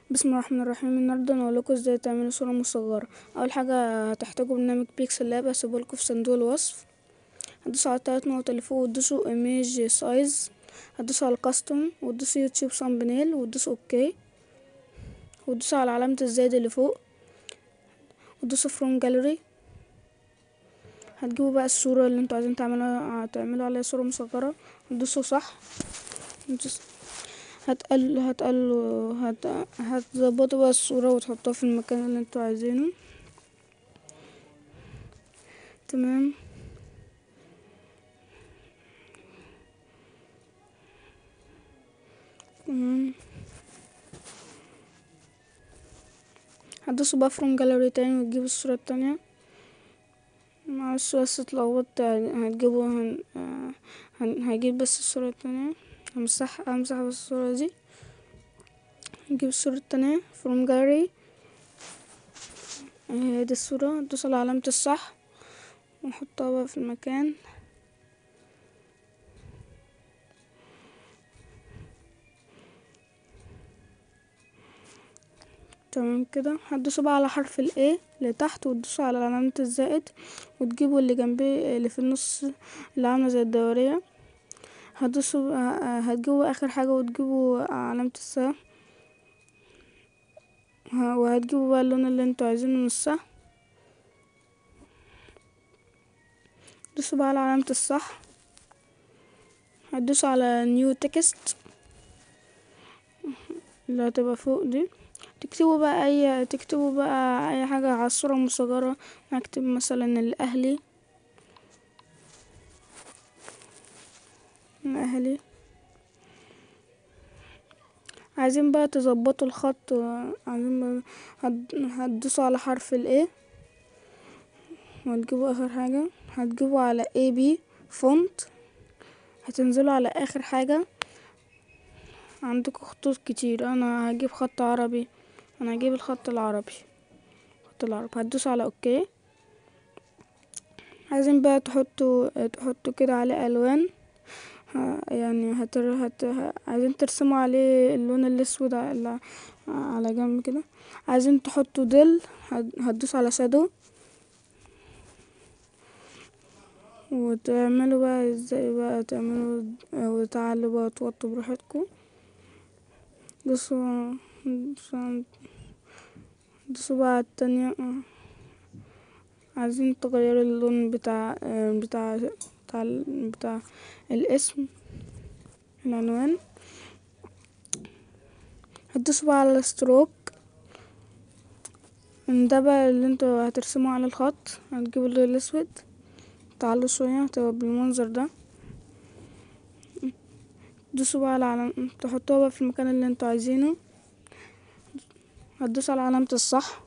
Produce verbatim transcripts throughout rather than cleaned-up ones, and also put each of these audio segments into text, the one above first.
بسم الله الرحمن الرحيم. النهارده انا هقولكوا ازاي تعملوا صورة مصغرة. اول حاجة هتحتاجوا برنامج بيكسل لاب، هسيبهولكوا في صندوق الوصف. هتدوسوا على التلات نقط اللي فوق وتدوسوا ايميج سايز، هتدوسوا على كاستم وتدوسوا يوتيوب صامبنيل وتدوسوا اوكي، وتدوسوا على علامة الزائد اللي فوق وتدوسوا فروم جاليري. هتجيبوا بقى الصورة اللي انتوا عايزين تعملوها هتعملوا عليها صورة مصغرة، هتدوسوا صح. هتقل هتقل هت... هتظبطوا بقى الصورة وتحطوها في المكان اللي انتوا عايزينه. تمام. تمام. هتدوسوا بقى فروم جاليري تاني وتجيبوا الصورة التانية. معلش بس اتلخبطت، هتجيبوا هن... هن... هجيب بس الصورة التانية، همسح همسح بس الصورة دي، نجيب الصورة التانية فروم جاليري. اهي دي الصورة، ندوس على علامة الصح ونحطها بقى في المكان. تمام كده. هتدوسوا بقى على حرف ال A لتحت وتدوسوا على علامة الزائد وتجيبوا اللي جنبيه اللي في النص اللي عاملة زي الدورية. هتدوسوا هتجيبوا اخر حاجة وتجيبوا علامة السهم، وهتجيبوا بقى اللون اللي انتوا عايزينه من السهم. دوسوا بقى على علامة الصح، هتدوسوا على نيو تكست اللي هتبقى فوق دي، تكتبوا بقى اي تكتبوا بقى اي حاجة على الصورة المصغرة. هكتب مثلا الاهلي الاهلي. عايزين بقى تظبطوا الخط، عايزين هتدوسوا على حرف ال A وهتجيبوا اخر حاجة، هتجيبوا على A B فونت، هتنزلوا على اخر حاجة. عندكم خطوط كتير، انا هجيب خط عربي، انا هجيب الخط العربي الخط العربي هتدوسوا على اوكي. عايزين بقى تحطوا تحطوا كده عليه الوان، يعني هتر... هت... عايزين ترسموا عليه اللون الاسود على على جنب كده. عايزين تحطوا ظل، هتدوس على شادو وتعملوا بقى ازاي بقى تعملوا وتعلوا بقى توطوا براحتكم. دوسوا دوسوا بقى على التانية. عايزين تغيروا اللون بتاع بتاع بتاع, بتاع الاسم العنوان. هتدوسوا بقى على الستروك، ده بقى اللي انتوا هترسموه على الخط. هتجيبوا اللون الاسود، تعالوا شوية هتبقى بالمنظر ده. دوسوا بقى على علامة تحطوها بقى في المكان اللي انتوا عايزينه. هتدوسوا على علامة الصح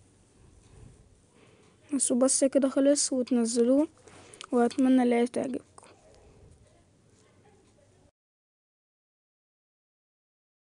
بس كده خلص، وتنزلوه، واتمنى ان هي تعجبكم.